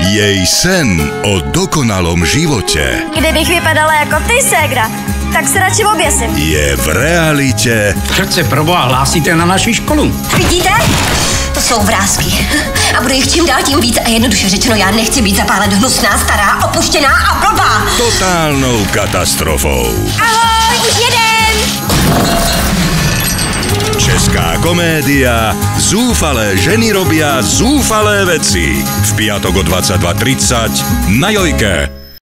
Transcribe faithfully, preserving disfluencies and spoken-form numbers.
Jej sen o dokonalom živote Kdybych vypadala jako ty, ségra, tak se radši oběsím. je v realite Srdce proboha, hlásíte na naši školu. Vidíte? To jsou vrásky. A bude jich čím dál tím víc a jednoduše řečeno, já nechci být zapálen hnusná, stará, opuštěná a blbá. totálnou katastrofou. Ahoj, už jedem! Česká komédia Zúfalé ženy robia zúfalé veci. V piatok o dvadsaťdva tridsať na Jojke.